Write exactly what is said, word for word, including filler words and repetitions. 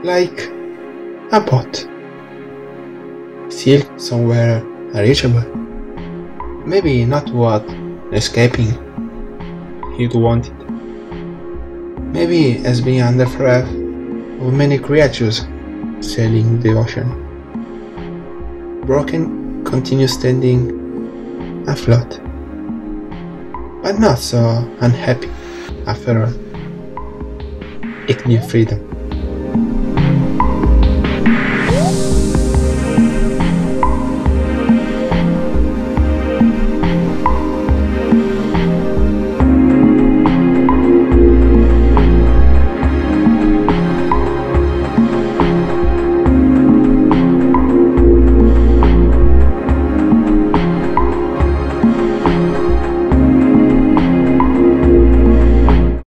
like a pot, still somewhere reachable. Maybe not what escaping you'd wanted. Maybe as being under threat of many creatures sailing the ocean. Broken continues standing afloat, but not so unhappy after all. It needs freedom.